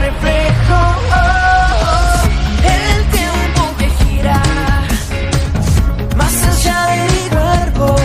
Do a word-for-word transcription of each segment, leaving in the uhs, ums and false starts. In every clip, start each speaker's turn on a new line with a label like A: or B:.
A: reflejo. Oh, oh. El tiempo que gira más allá de mi cuerpo.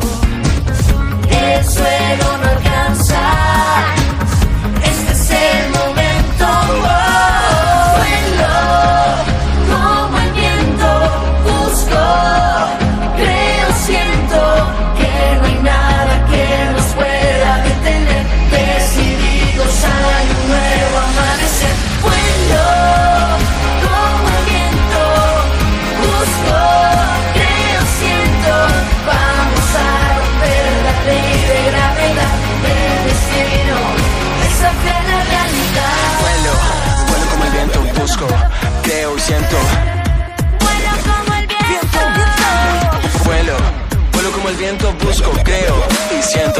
A: El suelo no alcanza. Este es el momento. Oh, vuelo como el viento. Busco, creo, siento que no hay nada que nos pueda detener. Decididos hay un nuevo amanecer. Vuelo como el viento. Busco, creo, siento. Vamos a romper la ley de gravedad del destino. Desafiar la realidad.
B: Vuelo, vuelo como el viento. Busco, creo y siento.
A: Vuelo como el viento.
B: Vuelo, vuelo como el viento. Busco, creo y siento.